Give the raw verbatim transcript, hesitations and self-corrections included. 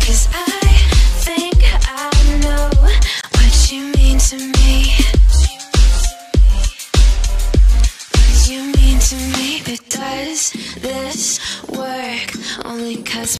'cause I think I know what you mean to me. What you mean to me. But does this work only 'cause